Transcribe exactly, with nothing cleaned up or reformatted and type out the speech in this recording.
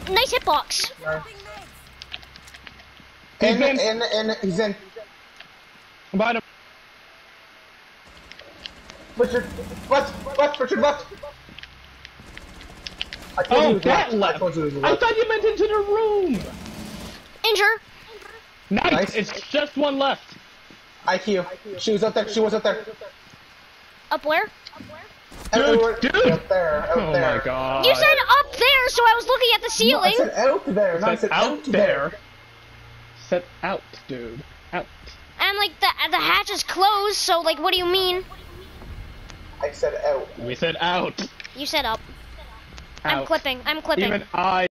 nice hitbox. In, in, in, in, he's in. Behind him. Richard, left, left, Richard, left. I told you Oh, he was that left. left. I told you he was I left. thought you meant into the room. Injure. Nice. Nice. It's just one left. I Q. She was up there. She was up there. Up where? Everywhere. dude. Up there. Up Oh there. my god. You said up there, so I was looking at the No, ceiling. I said out there. No, I Set said out out there. there. Set out, dude. Out. And like the the hatch is closed, so like, what do you mean? I said out. We said out. You said up. I'm Out. clipping. I'm clipping. Even I